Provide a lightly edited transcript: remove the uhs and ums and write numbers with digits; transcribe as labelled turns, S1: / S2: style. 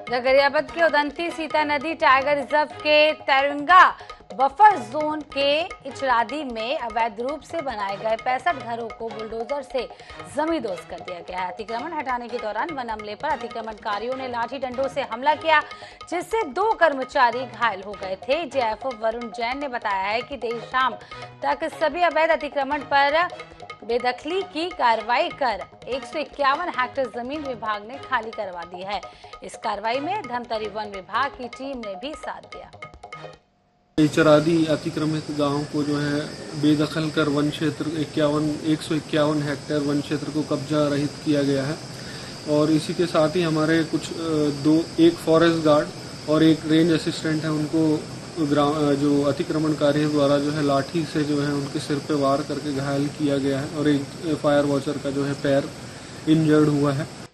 S1: गगरियाबंद के उदंती सीता नदी tiger reserve के तेरंगा बफर जोन के इचरादी में अवैध रूप से बनाए गए 65 घरों को बुलडोजर से जमींदोज कर दिया गया है। अतिक्रमण हटाने के दौरान वन अमले पर अतिक्रमणकारियों ने लाठी डंडों से हमला किया, जिससे 2 कर्मचारी घायल हो गए थे। जेएफओ वरुण जैन ने बताया है कि देर शाम तक सभी अवैध अतिक्रमण पर बेदखली की कार्रवाई कर 151 हेक्टेयर जमीन विभाग ने खाली करवा दी है। इस कार्रवाई में धमतरी वन विभाग की टीम ने भी साथ दिया।
S2: इचरादी अतिक्रमित गांव को जो है बेदखल कर वन क्षेत्र 151 हेक्टेयर वन क्षेत्र को कब्जा रहित किया गया है। और इसी के साथ ही हमारे कुछ एक फॉरेस्ट गार्ड और एक रेंज असिस्टेंट है, उनको जो अतिक्रमणकारियों द्वारा जो है लाठी से जो है उनके सिर पे वार करके घायल किया गया है और एक फायर वॉचर का जो है पैर इंजर्ड हुआ है।